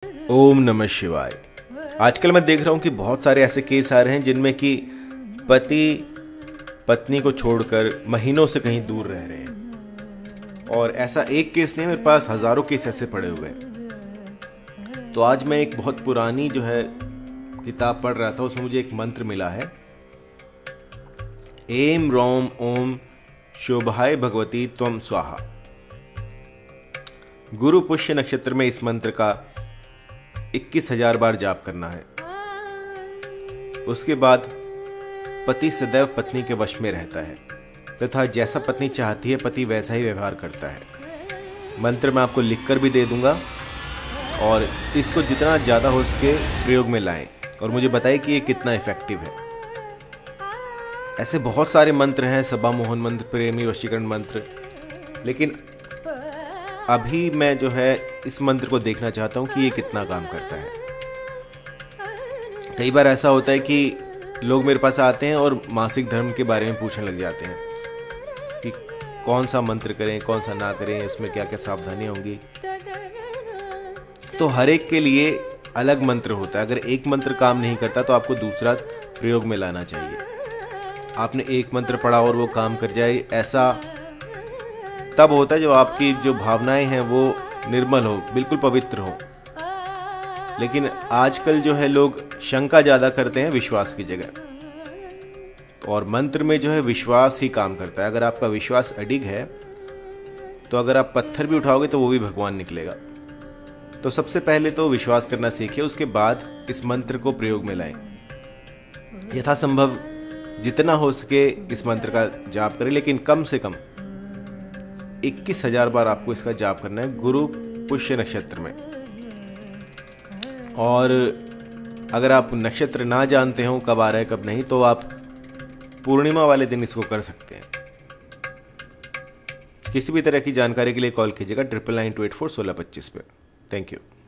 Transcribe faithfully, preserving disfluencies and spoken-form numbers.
ओम नमः शिवाय। आजकल मैं देख रहा हूँ कि बहुत सारे ऐसे केस आ रहे हैं जिनमें कि पति पत्नी को छोड़कर महीनों से कहीं दूर रह रहे हैं, और ऐसा एक केस नहीं, मेरे पास हजारों केस ऐसे पड़े हुए हैं। तो आज मैं एक बहुत पुरानी जो है किताब पढ़ रहा था, उसमें मुझे एक मंत्र मिला है, एम रोम ओम शोभाय भगवती त्वम स्वाहा। गुरु पुष्य नक्षत्र में इस मंत्र का इक्कीस हजार बार जाप करना है। उसके बाद पति सदैव पत्नी के वश में रहता है तथा जैसा पत्नी चाहती है पति वैसा ही व्यवहार करता है। मंत्र मैं आपको लिखकर भी दे दूंगा, और इसको जितना ज़्यादा हो सके प्रयोग में लाएं और मुझे बताइए कि ये कितना इफेक्टिव है। ऐसे बहुत सारे मंत्र हैं, सभा मोहन मंत्र, प्रेमी वशीकरण मंत्र, लेकिन अभी मैं जो है इस मंत्र को देखना चाहता हूं कि ये कितना काम करता है। कई बार ऐसा होता है कि लोग मेरे पास आते हैं और मासिक धर्म के बारे में पूछने लग जाते हैं कि कौन सा मंत्र करें, कौन सा ना करें, उसमें क्या क्या सावधानियां होंगी। तो हर एक के लिए अलग मंत्र होता है। अगर एक मंत्र काम नहीं करता तो आपको दूसरा प्रयोग में लाना चाहिए। आपने एक मंत्र पढ़ा और वो काम कर जाए, ऐसा तब होता है जो आपकी जो भावनाएं हैं वो निर्मल हो, बिल्कुल पवित्र हो। लेकिन आजकल जो है लोग शंका ज्यादा करते हैं विश्वास की जगह, और मंत्र में जो है विश्वास ही काम करता है। अगर आपका विश्वास अडिग है तो अगर आप पत्थर भी उठाओगे तो वो भी भगवान निकलेगा। तो सबसे पहले तो विश्वास करना सीखिए, उसके बाद इस मंत्र को प्रयोग में लाएं। यथासंभव जितना हो सके इस मंत्र का जाप करें, लेकिन कम से कम इक्कीस हजार बार आपको इसका जाप करना है गुरु पुष्य नक्षत्र में। और अगर आप नक्षत्र ना जानते हो कब आ रहा है कब नहीं, तो आप पूर्णिमा वाले दिन इसको कर सकते हैं। किसी भी तरह की जानकारी के लिए कॉल कीजिएगा triple nine two eight four सोलह पच्चीस पे। Thank you.